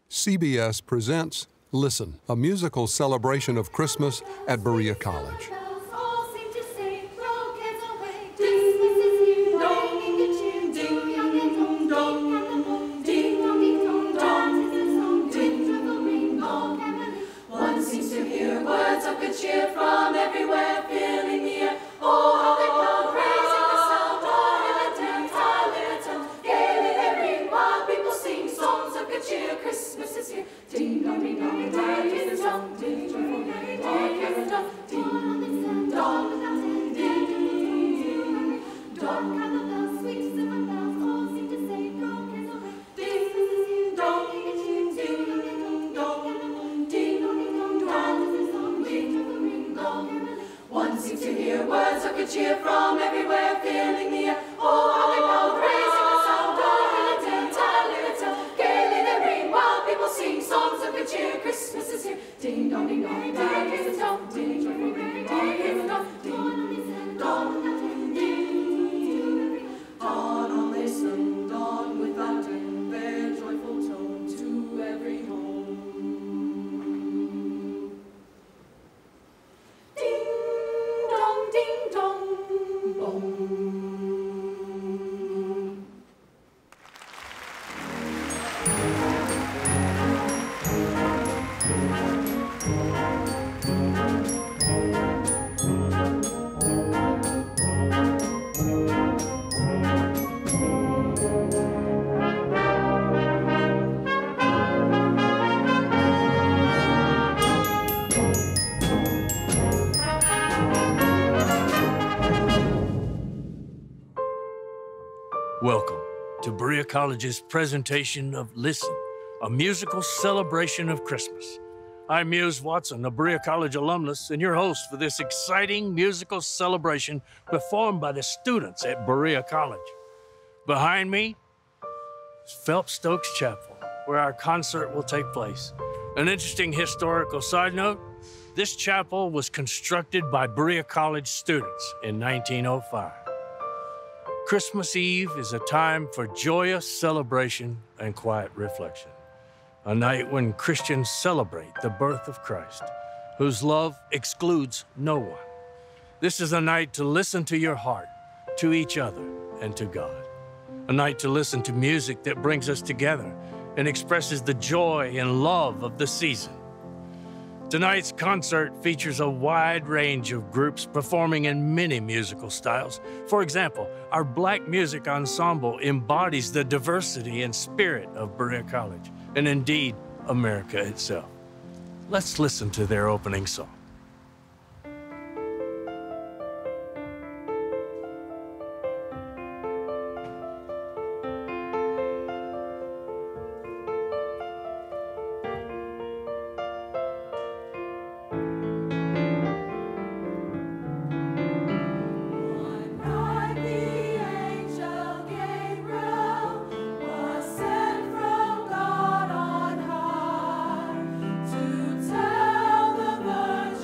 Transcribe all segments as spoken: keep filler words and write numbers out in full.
C B S presents Listen, a musical celebration of Christmas at Berea College. One seems to hear words of good cheer from everywhere, filling the air. Oh, how they come, praising the sound of hymn and hallelujah. Gaily they ring while people sing songs of good cheer. Christmas is here. Ding dong, ding dong, and where is the song? Ding dong, ding dong, ding dong, ding dong, ding dong. One seems to hear words of good cheer from everywhere, filling the air. Oh, how they pound, praising the sound of hymn and hallelujah. Gaily they ring while people sing songs of good cheer. Christmas is here. Ding dong, ding dong, where is the song? Ding dong, ding dong, ding dong, ding dong, ding. On all listen, dawn without end, bear joyful tone to every home. Ding dong, boom. Welcome to Berea College's presentation of Listen, a musical celebration of Christmas. I'm Muse Watson, a Berea College alumnus, and your host for this exciting musical celebration performed by the students at Berea College. Behind me is Phelps Stokes Chapel, where our concert will take place. An interesting historical side note, this chapel was constructed by Berea College students in nineteen oh five. Christmas Eve is a time for joyous celebration and quiet reflection. A night when Christians celebrate the birth of Christ, whose love excludes no one. This is a night to listen to your heart, to each other, and to God. A night to listen to music that brings us together and expresses the joy and love of the season. Tonight's concert features a wide range of groups performing in many musical styles. For example, our Black Music Ensemble embodies the diversity and spirit of Berea College, and indeed, America itself. Let's listen to their opening song. To tell the virgin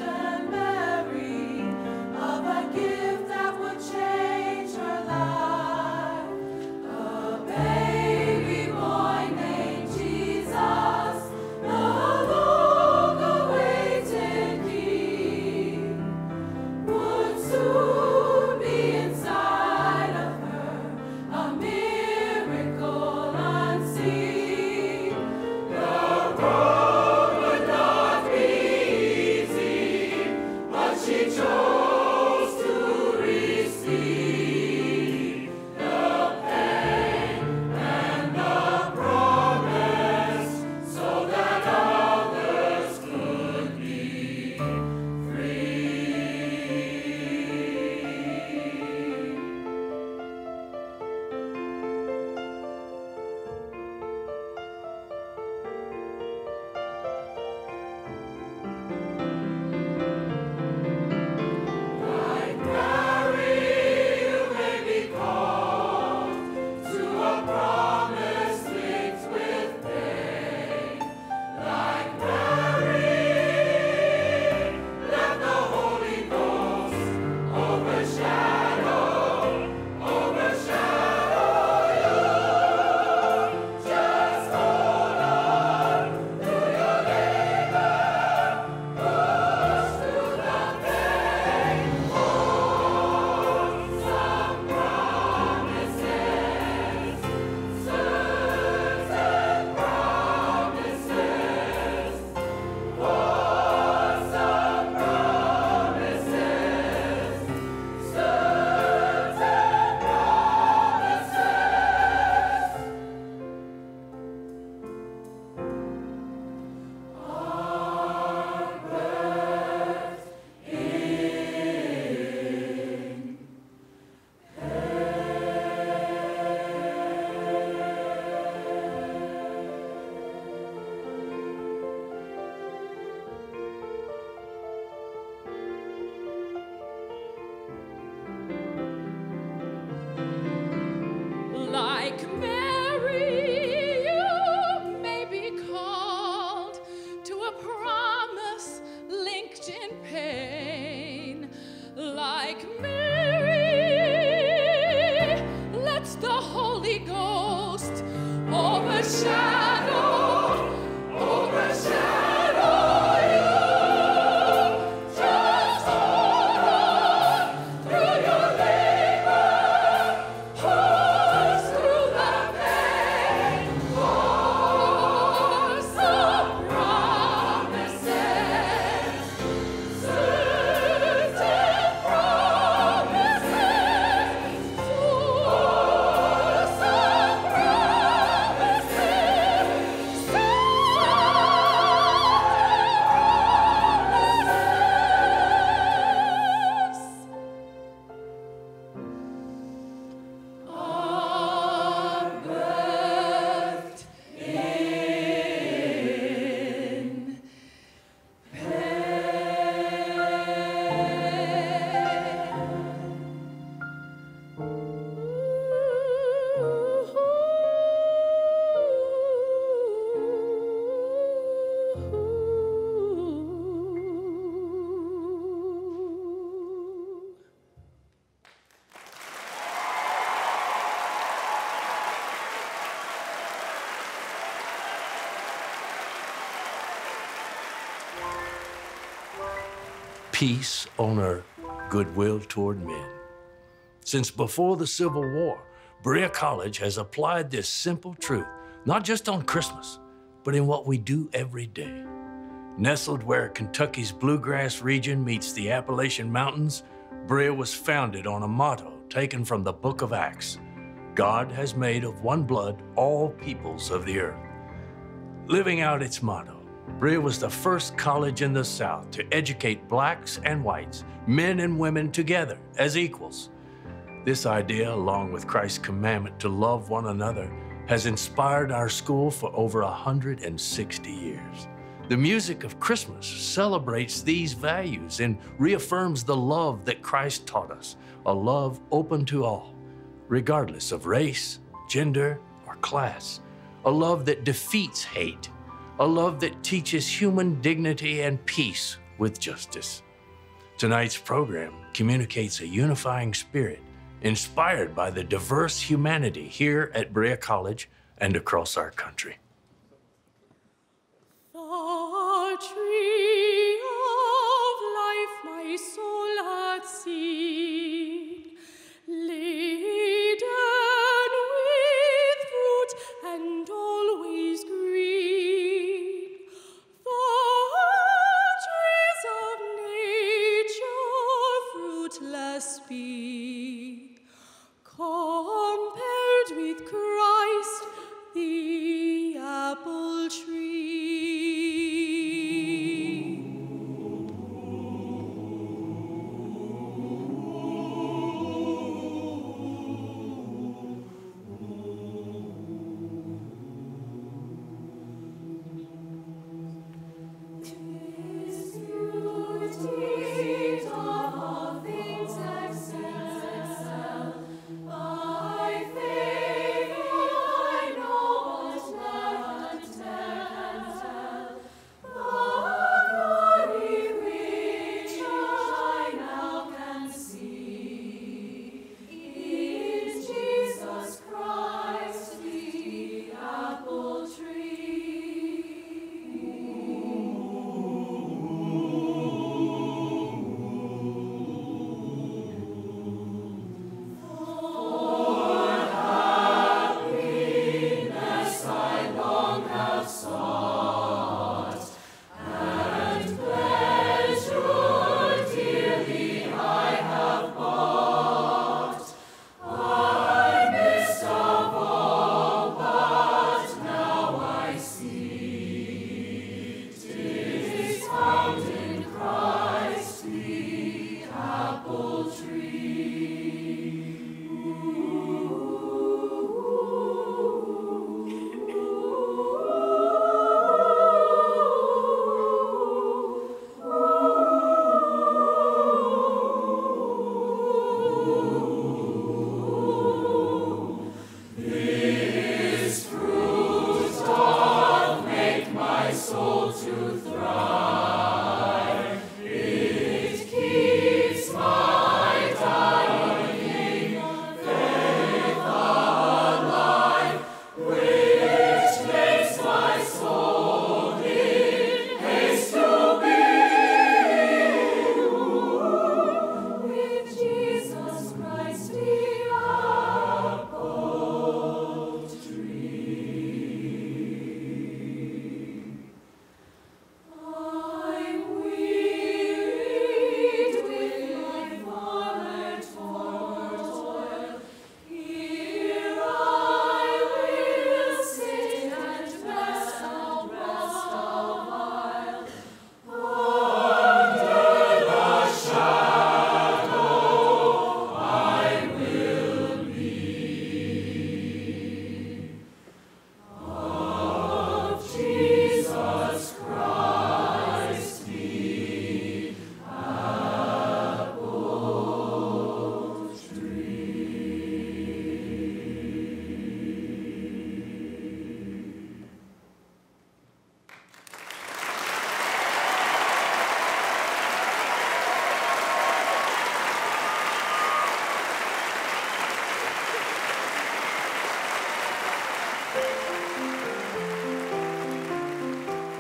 Peace on earth, goodwill toward men. Since before the Civil War, Berea College has applied this simple truth, not just on Christmas, but in what we do every day. Nestled where Kentucky's Bluegrass region meets the Appalachian Mountains, Berea was founded on a motto taken from the Book of Acts: God has made of one blood all peoples of the earth. Living out its motto, Berea was the first college in the South to educate blacks and whites, men and women together as equals. This idea, along with Christ's commandment to love one another, has inspired our school for over one hundred sixty years. The music of Christmas celebrates these values and reaffirms the love that Christ taught us, a love open to all, regardless of race, gender, or class, a love that defeats hate, a love that teaches human dignity and peace with justice. Tonight's program communicates a unifying spirit inspired by the diverse humanity here at Berea College and across our country. The tree of life my soul hath seen, laden with fruit and always green. The trees of nature fruitless be, compared with Christ, the apple tree.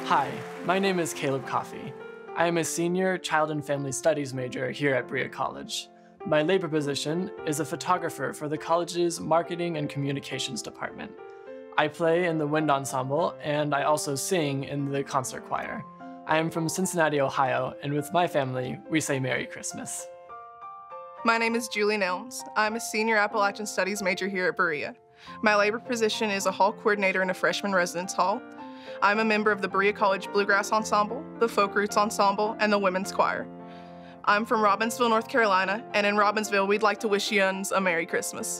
Hi, my name is Caleb Coffey. I am a senior child and family studies major here at Berea College. My labor position is a photographer for the college's marketing and communications department. I play in the wind ensemble, and I also sing in the concert choir. I am from Cincinnati, Ohio, and with my family, we say Merry Christmas. My name is Julie Nelms. I'm a senior Appalachian Studies major here at Berea. My labor position is a hall coordinator in a freshman residence hall. I'm a member of the Berea College Bluegrass Ensemble, the Folk Roots Ensemble, and the Women's Choir. I'm from Robbinsville, North Carolina, and in Robbinsville, we'd like to wish yuns a Merry Christmas.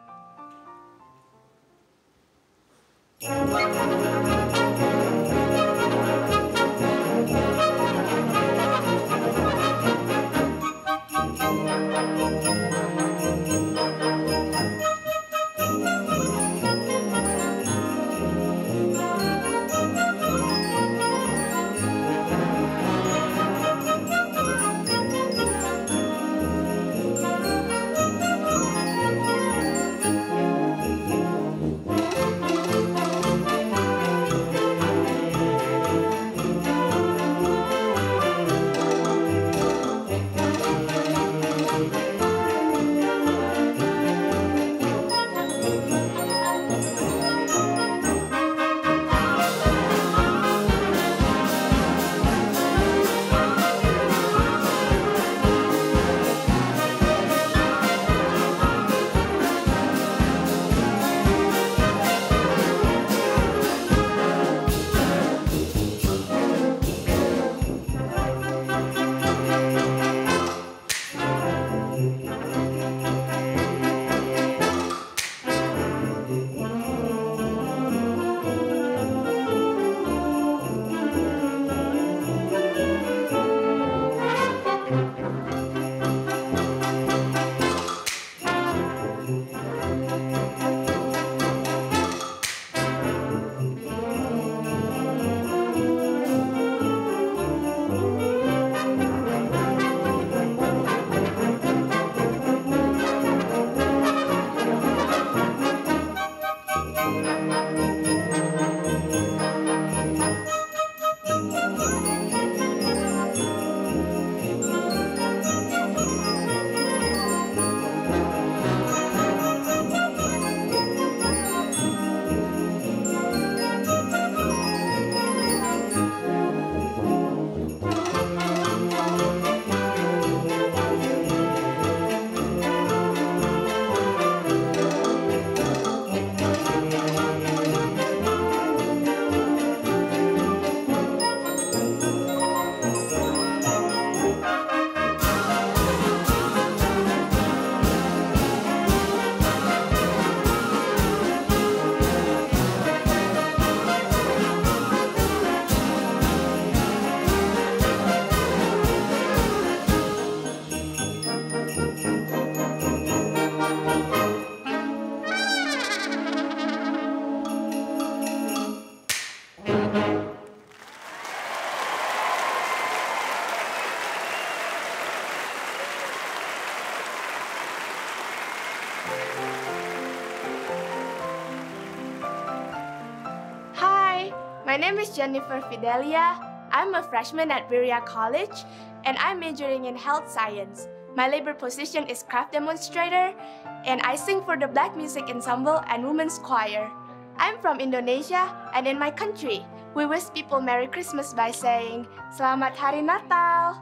My name is Jennifer Fidelia. I'm a freshman at Berea College, and I'm majoring in health science. My labor position is craft demonstrator, and I sing for the Black Music Ensemble and Women's Choir. I'm from Indonesia, and in my country, we wish people Merry Christmas by saying, Selamat Hari Natal!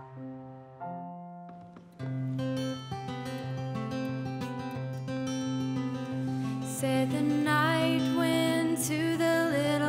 Said the night wind to the little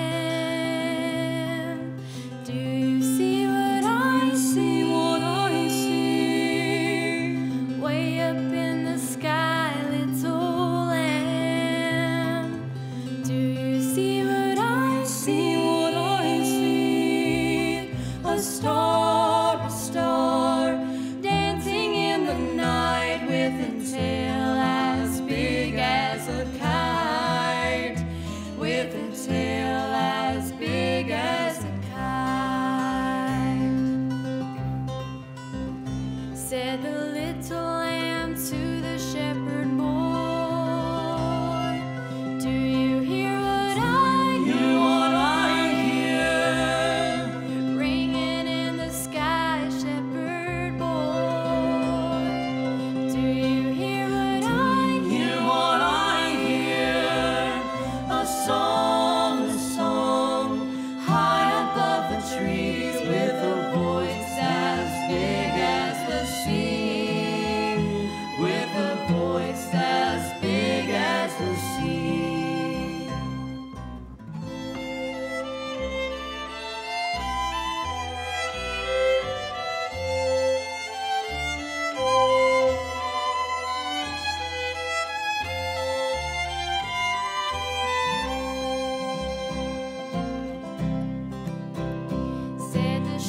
lamb, do you see what I see, what I see? Way up in the sky, little lamb, do you see what I see, what I see? A star, a star, dancing in the night with a tail as big as a cow.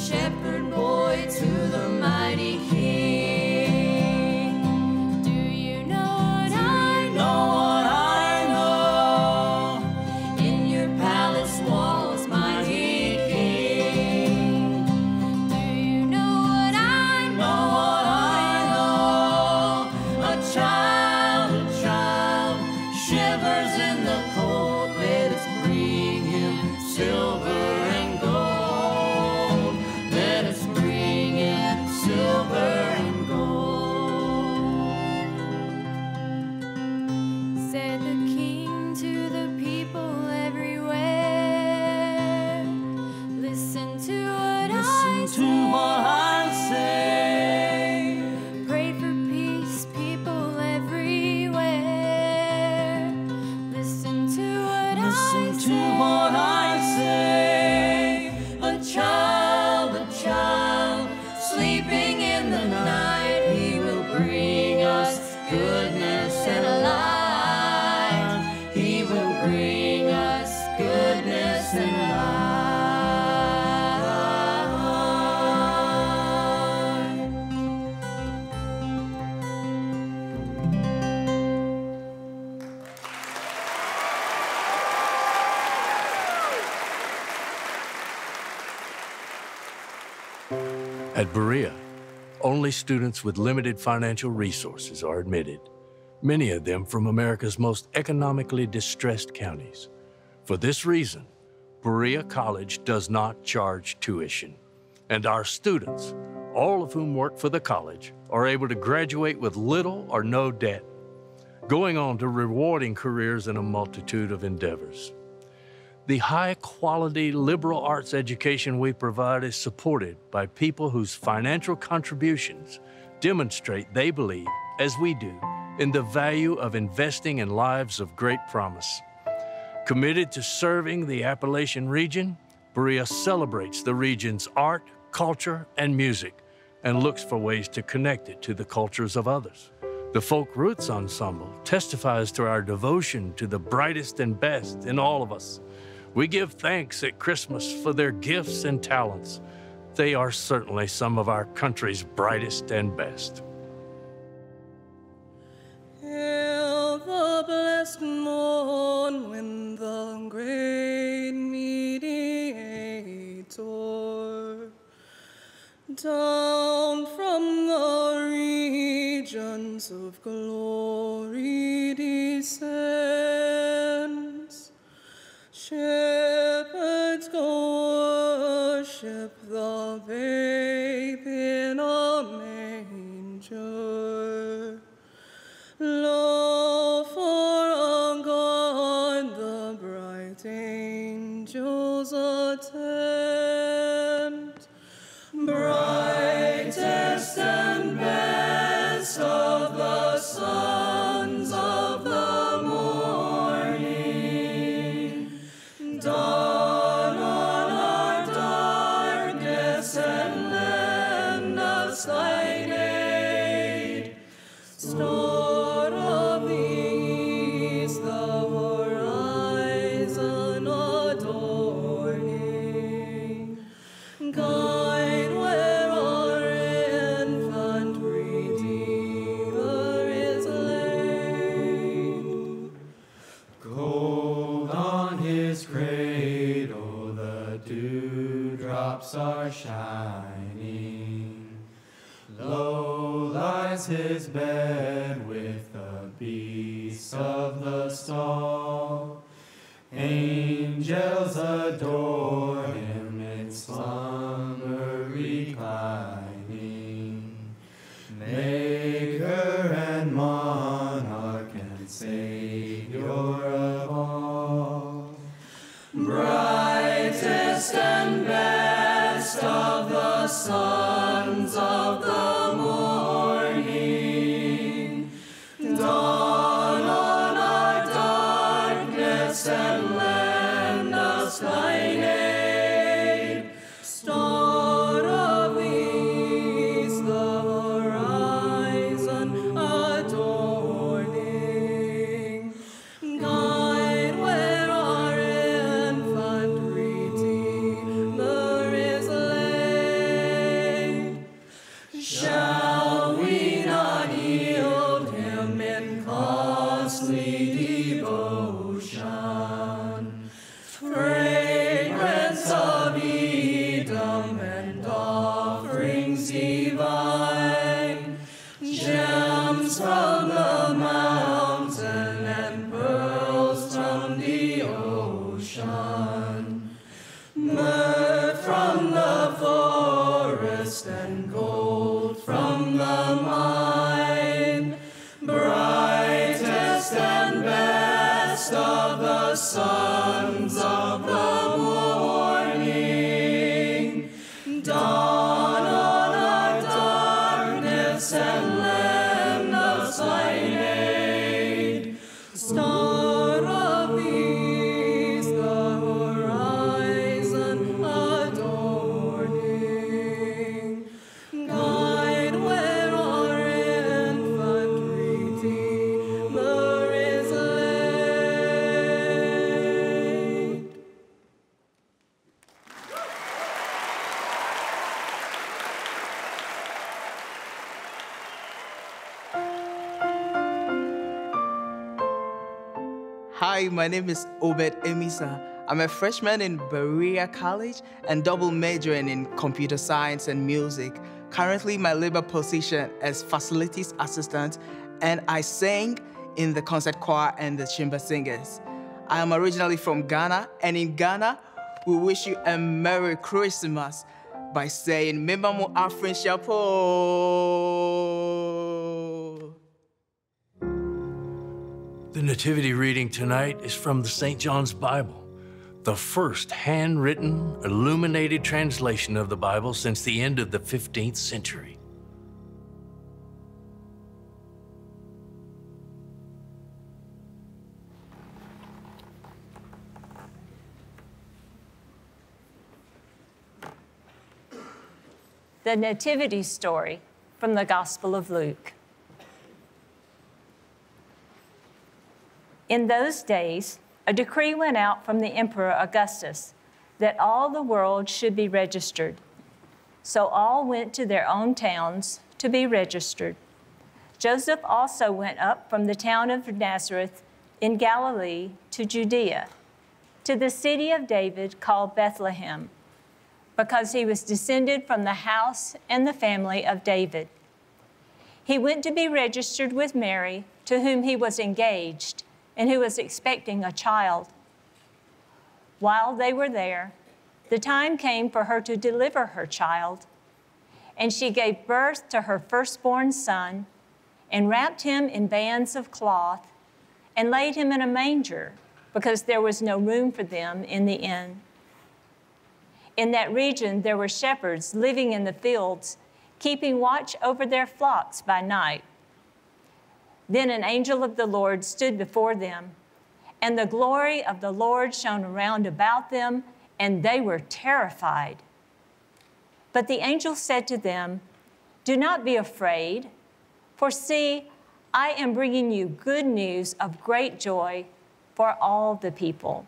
shepherd boy to the mighty King. Do you know what I know? What I know? In your palace walls, mighty King. Do you know what I know? What I know? A child, a child shivers in the cold. Let us bring him silver and gold. Let us bring him silver and gold. Said the king to the people everywhere. Listen to what I Listen say. to what I say. Pray for peace, people everywhere. Listen to what I Listen say. to what I say. A child, a child, sleeping in the night, he will bring us goodness and light. He will bring us goodness and light. At Berea, only students with limited financial resources are admitted, many of them from America's most economically distressed counties. For this reason, Berea College does not charge tuition, and our students, all of whom work for the college, are able to graduate with little or no debt, going on to rewarding careers in a multitude of endeavors. The high-quality liberal arts education we provide is supported by people whose financial contributions demonstrate they believe, as we do, in the value of investing in lives of great promise. Committed to serving the Appalachian region, Berea celebrates the region's art, culture, and music, and looks for ways to connect it to the cultures of others. The Folk Roots Ensemble testifies to our devotion to the brightest and best in all of us. We give thanks at Christmas for their gifts and talents. They are certainly some of our country's brightest and best. Hail the blessed morn when the great mediator down from the regions of glory descends. Shepherds go worship the babe in a manger. Lo, for a God the bright angels attend. Brightest and best of the sons of the morning, dawn on our darkness and lend us thine aid. Store of the east, the horizon adorning, guide where our infant Redeemer is laid. Gold on his cradle, the dewdrops are shining. Low lies his bed with the beasts of the stall. Angels adore him in slumber reclining. Maker and monarch and Savior of all. Brightest and best of the sons of the morning, dawn on our darkness and lend us thine aid. Star of the east, the horizon adorning, guide where our infant Redeemer is laid. Hi, my name is Obed Emisa. I'm a freshman in Berea College and double majoring in computer science and music. Currently, my labor position is facilities assistant, and I sing in the concert choir and the chamber singers. I am originally from Ghana, and in Ghana, we wish you a Merry Christmas by saying, Memamo Afrin Chapo. The nativity reading tonight is from the Saint John's Bible, the first handwritten, illuminated translation of the Bible since the end of the fifteenth century. The Nativity Story from the Gospel of Luke. In those days, a decree went out from the Emperor Augustus that all the world should be registered. So all went to their own towns to be registered. Joseph also went up from the town of Nazareth in Galilee to Judea, to the city of David called Bethlehem, because he was descended from the house and the family of David. He went to be registered with Mary, to whom he was engaged, and who was expecting a child. While they were there, the time came for her to deliver her child, and she gave birth to her firstborn son, and wrapped him in bands of cloth, and laid him in a manger, because there was no room for them in the inn. In that region, there were shepherds living in the fields, keeping watch over their flocks by night. Then an angel of the Lord stood before them, and the glory of the Lord shone around about them, and they were terrified. But the angel said to them, "Do not be afraid, for see, I am bringing you good news of great joy for all the people.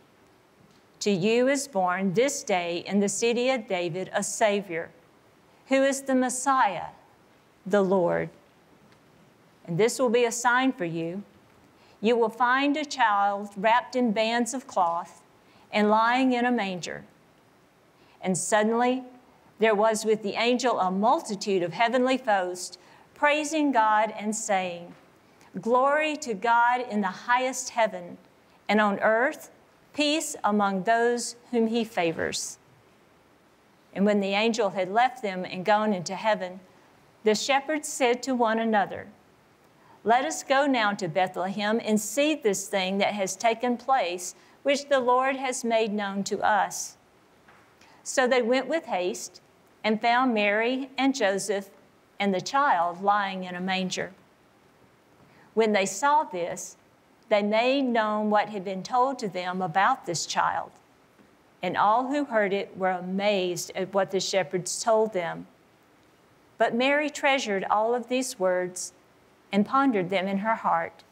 To you is born this day in the city of David a Savior, who is the Messiah, the Lord. And this will be a sign for you. You will find a child wrapped in bands of cloth and lying in a manger." And suddenly there was with the angel a multitude of heavenly hosts, praising God and saying, "Glory to God in the highest heaven, and on earth peace among those whom he favors." And when the angel had left them and gone into heaven, the shepherds said to one another, "Let us go now to Bethlehem and see this thing that has taken place, which the Lord has made known to us." So they went with haste and found Mary and Joseph and the child lying in a manger. When they saw this, they made known what had been told to them about this child. And all who heard it were amazed at what the shepherds told them. But Mary treasured all of these words and pondered them in her heart.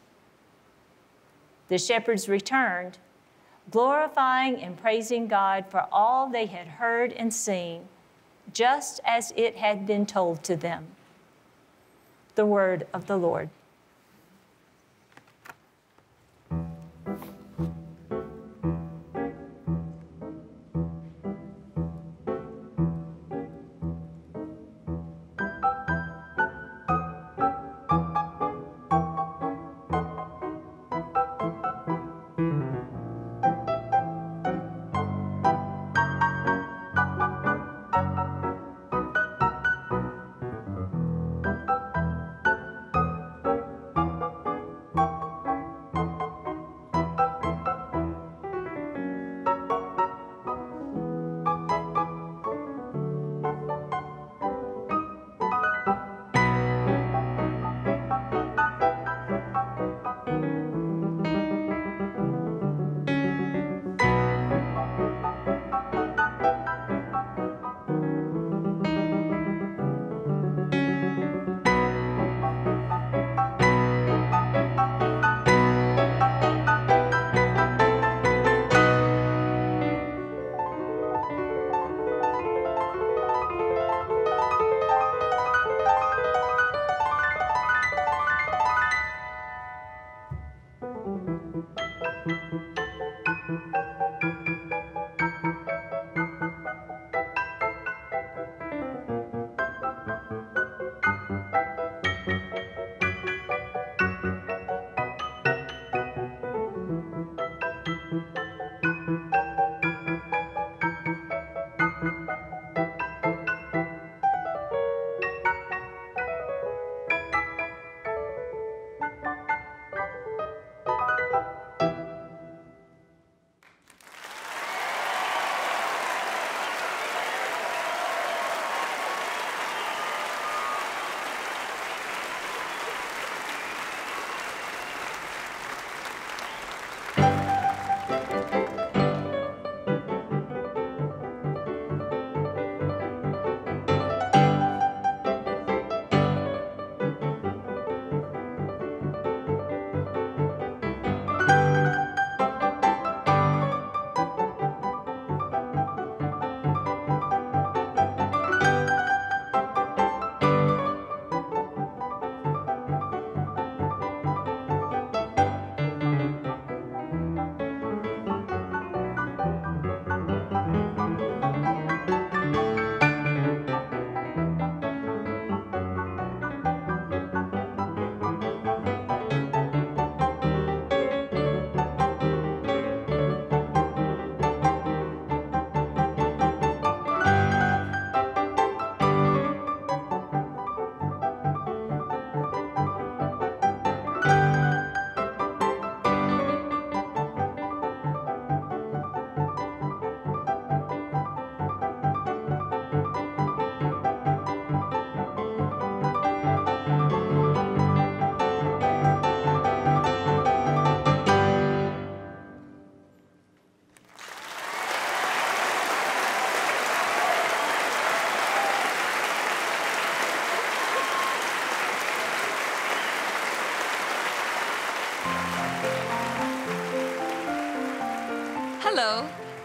The shepherds returned, glorifying and praising God for all they had heard and seen, just as it had been told to them. The word of the Lord.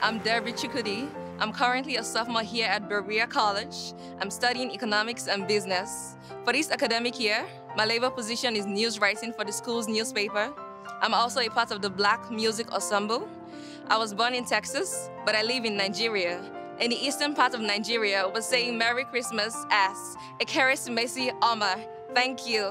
I'm Debbie Chukudi. I'm currently a sophomore here at Berea College. I'm studying economics and business. For this academic year, my labor position is news writing for the school's newspaper. I'm also a part of the Black Music Ensemble. I was born in Texas, but I live in Nigeria. In the eastern part of Nigeria, we're saying Merry Christmas as Ekeresimesi Oma. Thank you.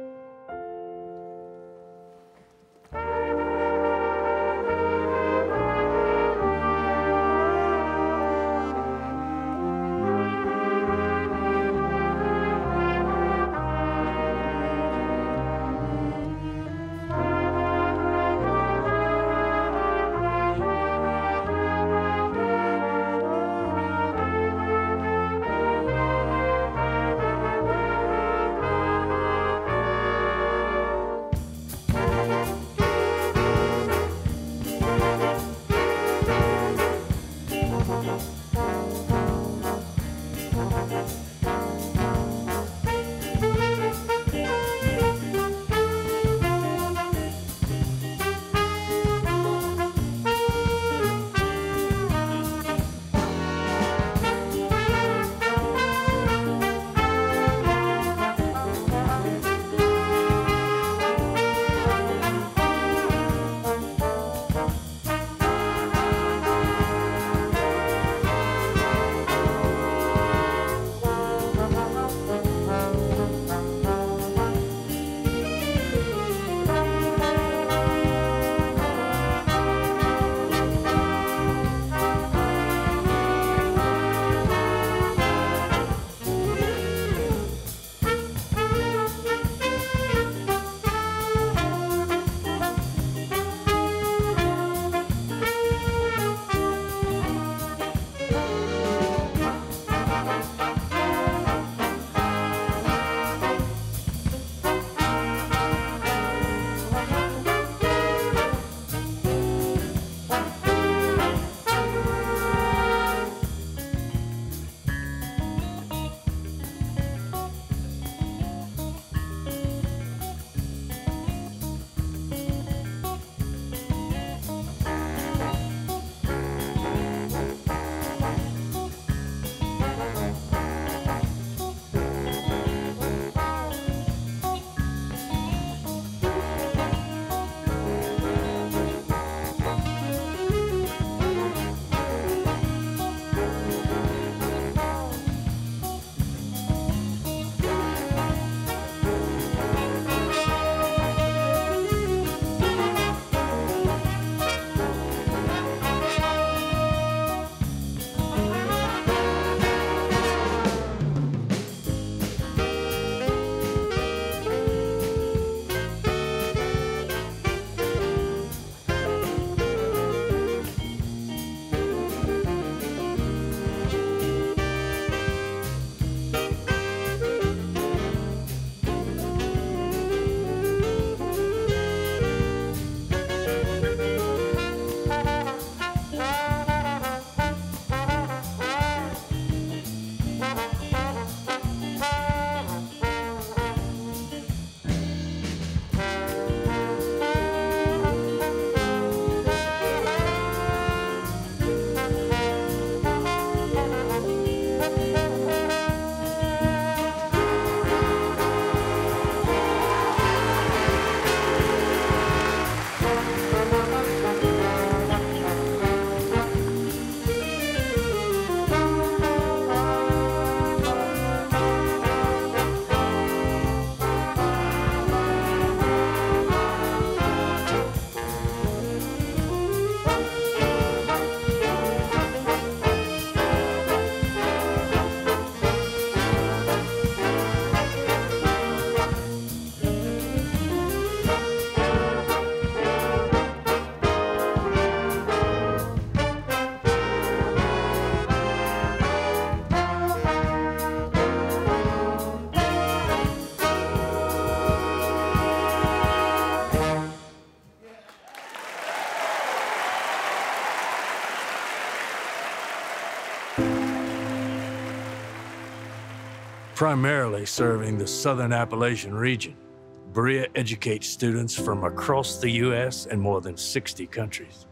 Primarily serving the Southern Appalachian region, Berea educates students from across the U S and more than sixty countries.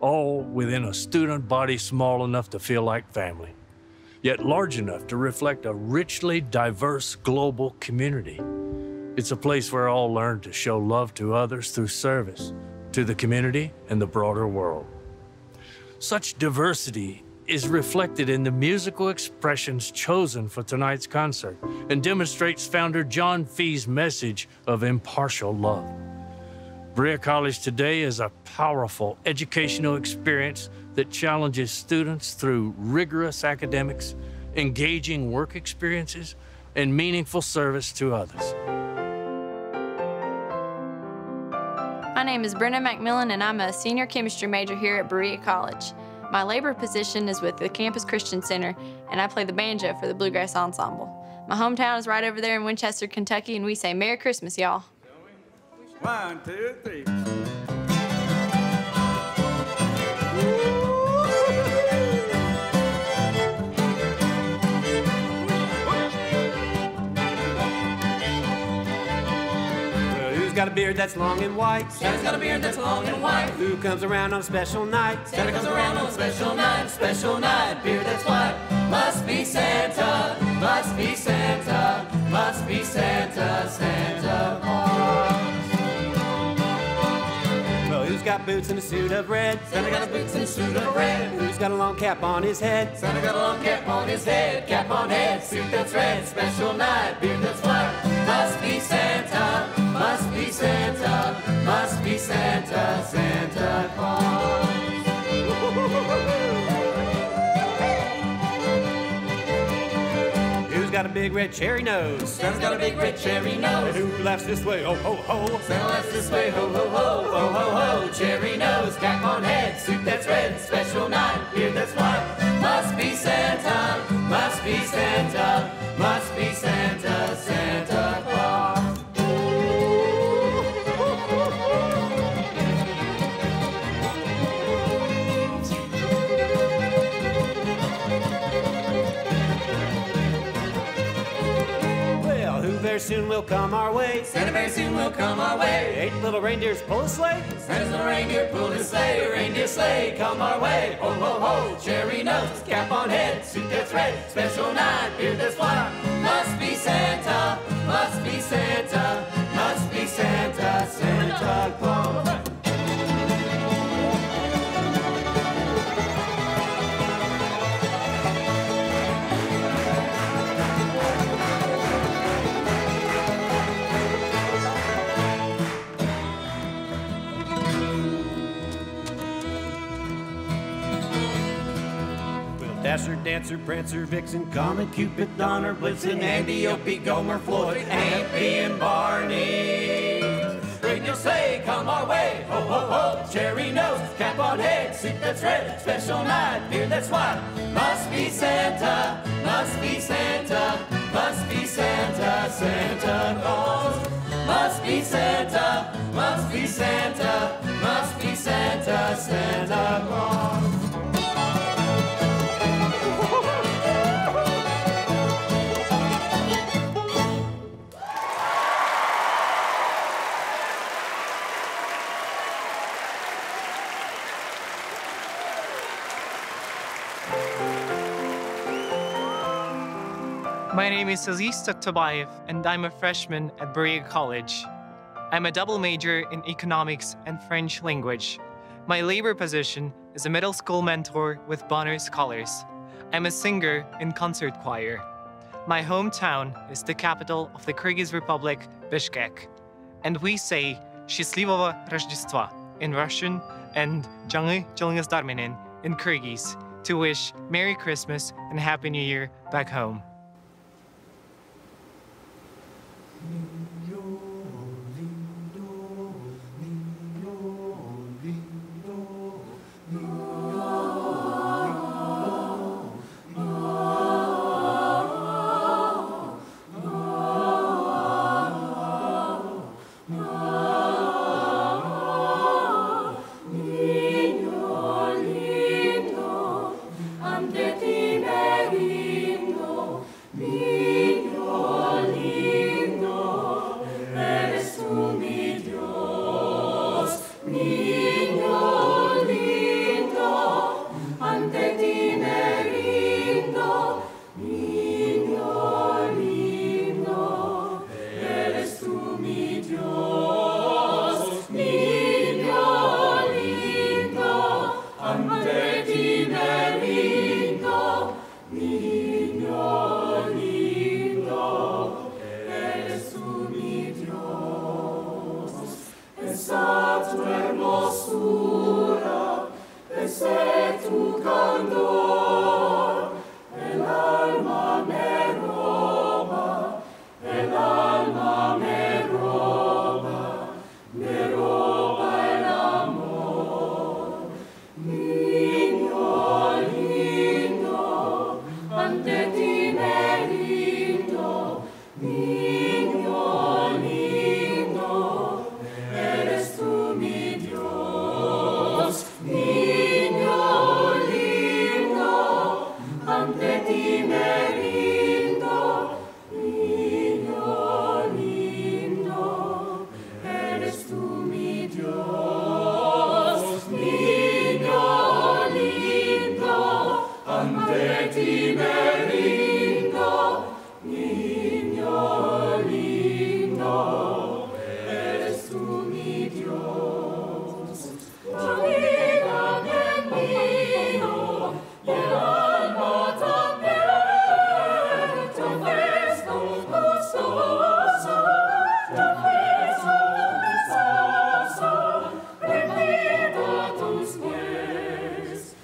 all within a student body small enough to feel like family, yet large enough to reflect a richly diverse global community. It's a place where all learn to show love to others through service, to the community and the broader world. Such diversity is reflected in the musical expressions chosen for tonight's concert and demonstrates founder John Fee's message of impartial love. Berea College today is a powerful educational experience that challenges students through rigorous academics, engaging work experiences, and meaningful service to others. My name is Brenda McMillan, and I'm a senior chemistry major here at Berea College. My labor position is with the Campus Christian Center, and I play the banjo for the Bluegrass Ensemble. My hometown is right over there in Winchester, Kentucky, and we say Merry Christmas, y'all. One, two, three. Who's got a beard that's long and white? Santa's got a beard that's long and white. Who comes around on a special night? Santa comes around on a special night, special night, beard that's white. Must be Santa, must be Santa, must be Santa, Santa Claus. Well, who's got boots and a suit of red? Santa got his boots and a suit of red. Who's got a long cap on his head? Santa got a long cap on his head, cap on head, suit that's red, special night, beard that's white. Must be Santa, must be Santa, must be Santa, Santa Claus. Who's got a big red cherry nose? Santa's got a big red cherry nose. And who laughs this way? Ho, ho, ho. Santa laughs this way, ho, ho, ho, ho, ho, ho. Cherry nose, cap on head, suit that's red, special night, beard that's white. Must be Santa, must be Santa, must be Santa, Santa Claus. Very soon will come our way. Santa very soon will come our way. Eight little reindeers pull a sleigh. Santa's little reindeer pull his sleigh. Reindeer sleigh come our way. Ho, ho, ho. Cherry nose, cap on head, suit that's red, special night, beard that's white. Must be Santa, must be Santa, must be Santa, Santa Claus. Dasher, Dancer, Prancer, Vixen, Comet, Cupid, Donner, Blitzen, Andy, Opie, Gomer, Floyd, Aunt Bee, and Barney. Reindeer sleigh come our way. Ho, ho, ho. Cherry nose, cap on head, suit that's red, special night, beard that's white. Must be Santa, must be Santa, must be Santa, Santa Claus. Must be Santa, must be Santa, must be Santa, Santa Claus. My name is Aziz Taktabayev, and I'm a freshman at Berea College. I'm a double major in economics and French language. My labor position is a middle school mentor with Bonner Scholars. I'm a singer in concert choir. My hometown is the capital of the Kyrgyz Republic, Bishkek. And we say Счастливого Рождества in Russian and Jangy Jolngas Darminin in Kyrgyz to wish Merry Christmas and Happy New Year back home. Niño lindo, ante ti me rindo, niño lindo, eres tú mi Dios. La vida me mío, y el alma también, te ofrezco gustoso, te ofrezco gustoso, rendido a tus pies.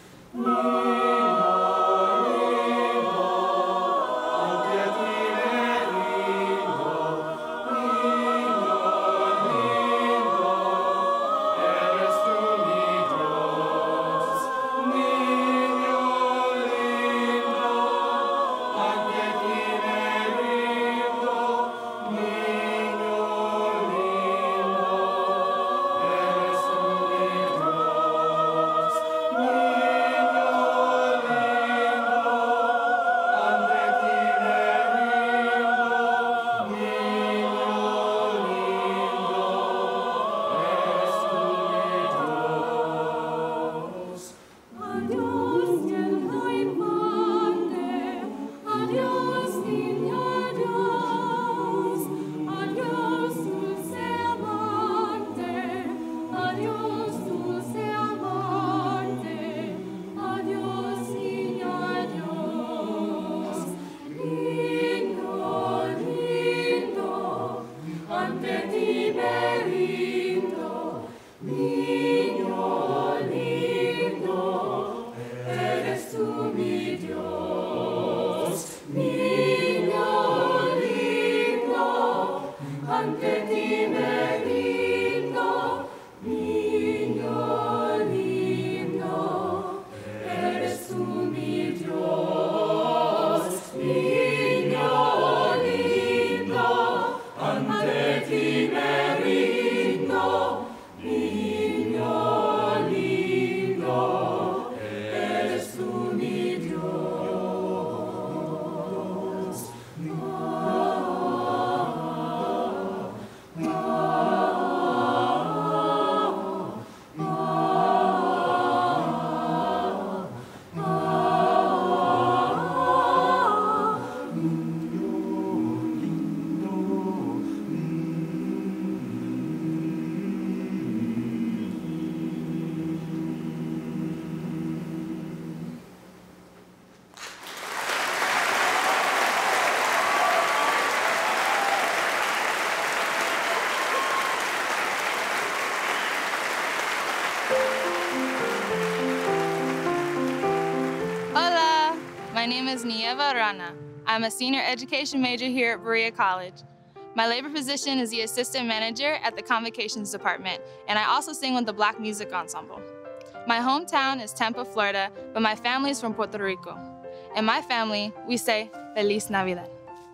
My name is Nieva Rana. I'm a senior education major here at Berea College. My labor position is the assistant manager at the convocations department, and I also sing with the Black Music Ensemble. My hometown is Tampa, Florida, but my family is from Puerto Rico. In my family, we say Feliz Navidad.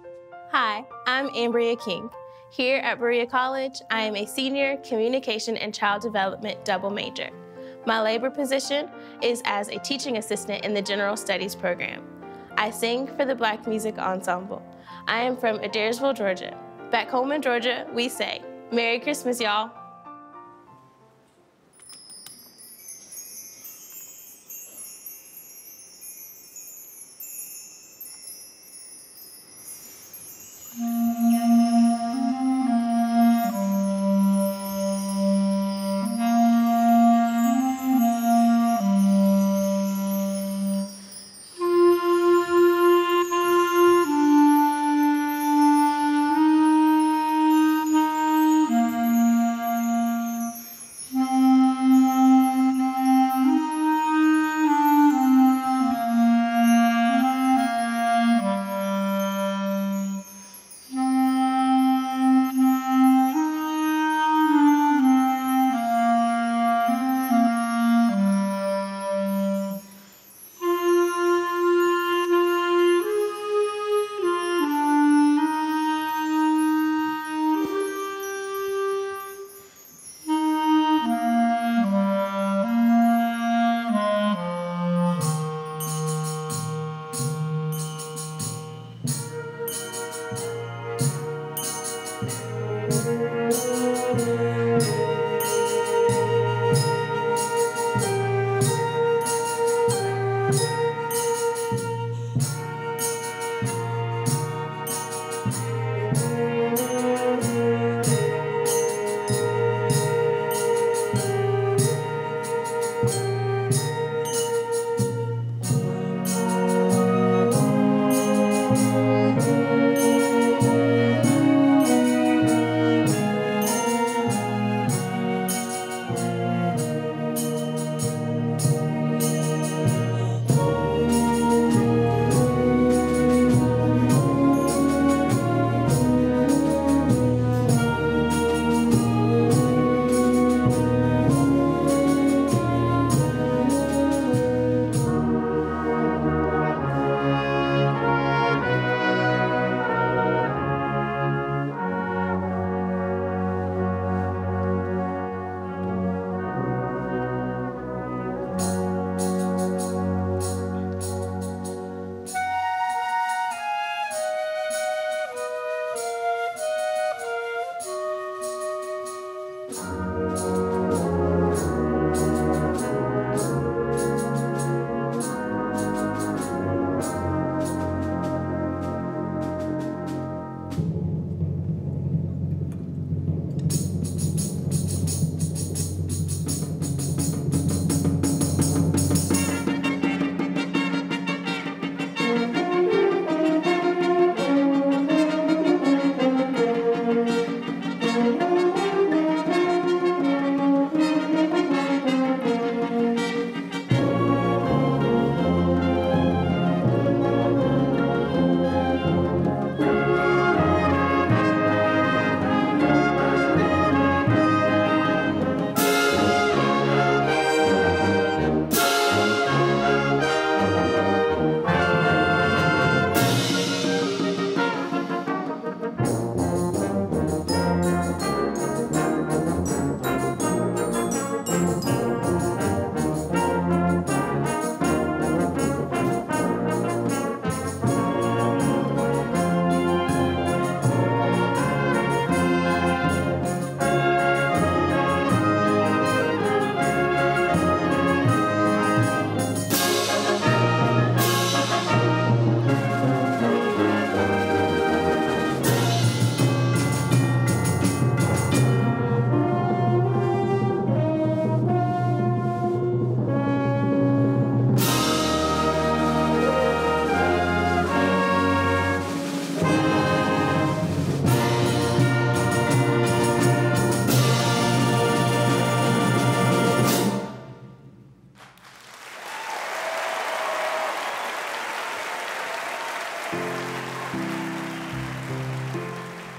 Hi, I'm Ambria King. Here at Berea College, I am a senior communication and child development double major. My labor position is as a teaching assistant in the general studies program. I sing for the Black Music Ensemble. I am from Adairsville, Georgia. Back home in Georgia, we say, Merry Christmas, y'all.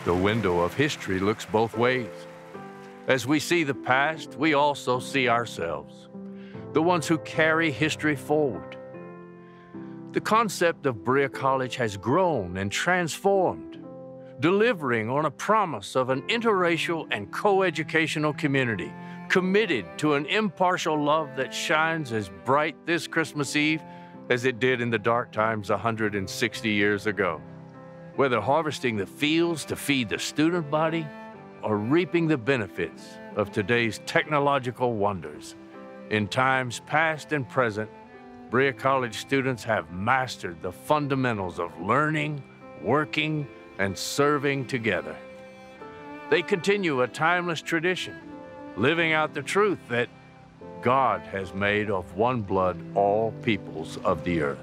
The window of history looks both ways. As we see the past, we also see ourselves, the ones who carry history forward. The concept of Berea College has grown and transformed, delivering on a promise of an interracial and co-educational community committed to an impartial love that shines as bright this Christmas Eve as it did in the dark times one hundred sixty years ago. Whether harvesting the fields to feed the student body or reaping the benefits of today's technological wonders, in times past and present, Berea College students have mastered the fundamentals of learning, working, and serving together. They continue a timeless tradition, living out the truth that God has made of one blood all peoples of the earth.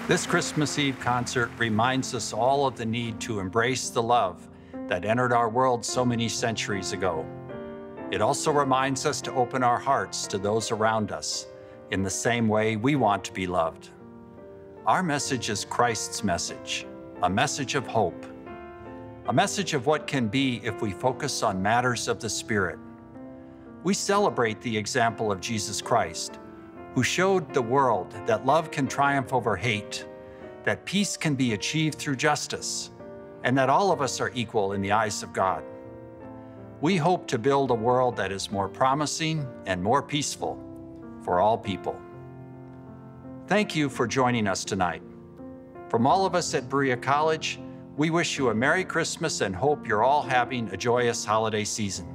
This Christmas Eve concert reminds us all of the need to embrace the love that entered our world so many centuries ago. It also reminds us to open our hearts to those around us in the same way we want to be loved. Our message is Christ's message, a message of hope, a message of what can be if we focus on matters of the Spirit. We celebrate the example of Jesus Christ, who showed the world that love can triumph over hate, that peace can be achieved through justice, and that all of us are equal in the eyes of God. We hope to build a world that is more promising and more peaceful for all people. Thank you for joining us tonight. From all of us at Berea College, we wish you a Merry Christmas and hope you're all having a joyous holiday season.